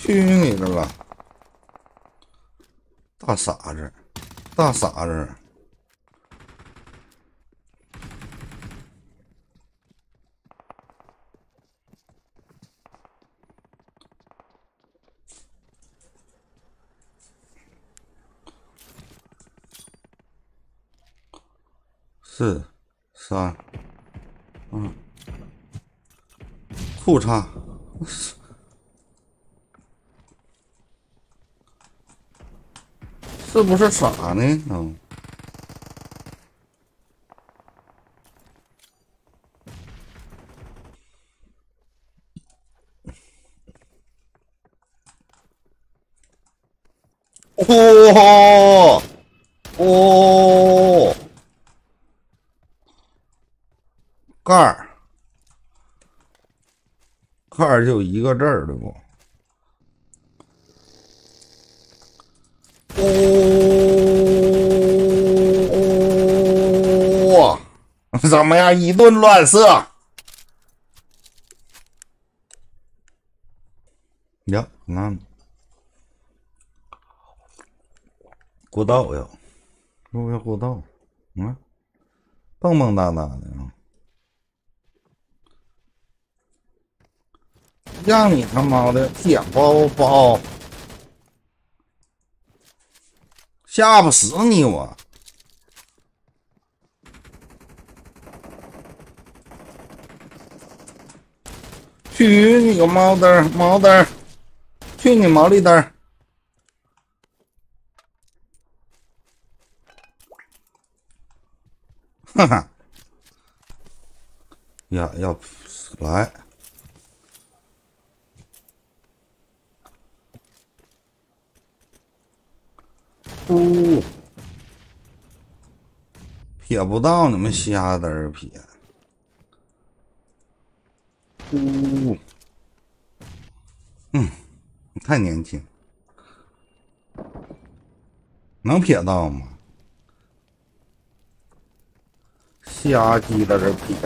去你的了，大傻子，大傻子！4、3、裤衩，是不是傻呢？哦哦，盖儿就一个字儿的不？哦，怎么样？一顿乱射呀？那过道呀，路要过道，蹦蹦哒哒的啊！让你他妈的捡包包，吓不死你我！去你个毛灯儿，毛灯儿！去你毛利灯儿！哈哈，要来！撇不到你们瞎灯儿撇。你太年轻，能撇到吗？瞎鸡在这撇。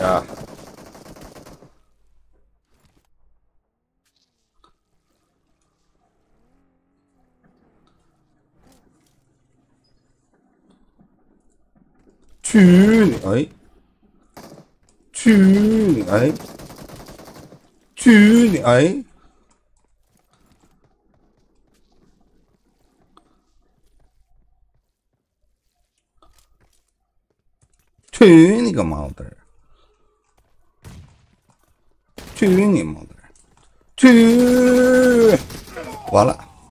去你！哎，去你！哎，去你！哎，去你个毛蛋儿！去你毛蛋儿！去！完了。